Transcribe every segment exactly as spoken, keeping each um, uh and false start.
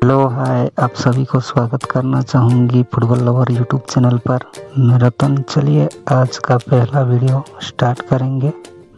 Hello hi, आप सभी को स्वागत करना चाहूँगी फुटबॉल लवर यूट्यूब चैनल पर। मैं रतन, चलिए आज का पहला वीडियो स्टार्ट करेंगे।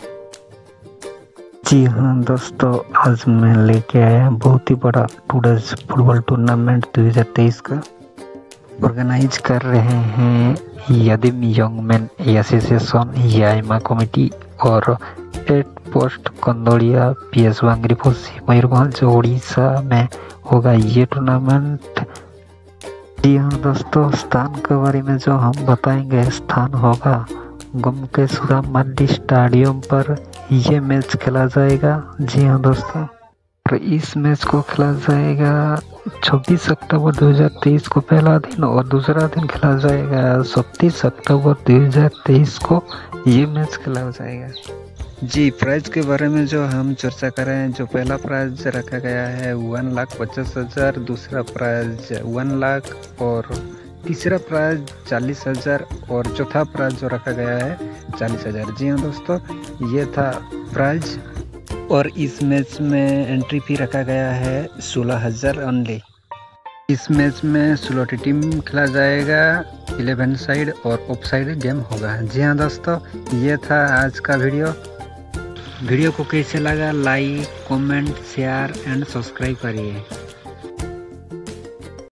जी हाँ दोस्तों, आज मैं लेके आया बहुत ही बड़ा टू डेज फुटबॉल टूर्नामेंट दो हज़ार तेईस का ऑर्गेनाइज कर रहे हैं यदिम यंग मैन एसोसिएशन याइमा कमेटी और at post Kandoria P S Bangriposi Mayurbhanj Orissa में होगा ये टूर्नामेंट। जी हाँ दोस्तों, स्थान के बारे में जो हम बताएंगे, स्थान होगा गमकेश्वरा मंडी स्टेडियम पर ये मैच खेला जाएगा। जी हाँ दोस्तों, तो इस मैच को खेला जाएगा छब्बीस अक्टूबर दो हज़ार तेईस को पहला दिन, और दूसरा दिन खेला जाएगा सत्ताईस अक्टूबर दो हज़ार तेईस को ये मैच खेला जाएगा। जी, प्राइज के बारे में जो हम चर्चा कर रहे हैं, जो पहला प्राइज रखा गया है वन लाख पचास हज़ार, दूसरा प्राइज वन लाख और तीसरा प्राइज चालीस हज़ार और चौथा प्राइज जो रखा गया है चालीस हज़ार। जी हाँ दोस्तों, ये था प्राइज। और इस मैच में एंट्री फी रखा गया है सोलह हज़ार ओनली। इस मैच में सोलह टीम खेला जाएगा, इलेवन साइड और ऑफ साइड गेम होगा। जी हाँ दोस्तों, ये था आज का वीडियो। वीडियो को कैसे लगा, like comment share and subscribe करिए।